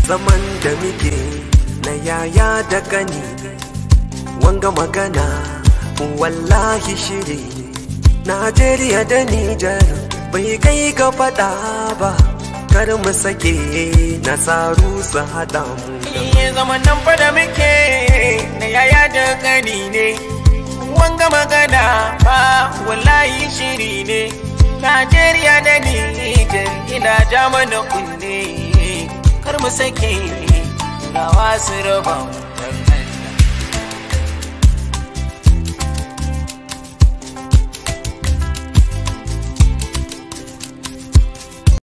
zaman da muke na yaya da gani, wanga magana wallahi shiri. Najeriya da Nijar bai kai ga faɗa ba, kar mu sake nasaru su haɗa mu. Zaman nan fa da muke na yaya da gani ne, wanga magana ba wallahi shiri ne. Najeriya da Nijar ina ja mana kunne, kar mu sake rawa su raba mu.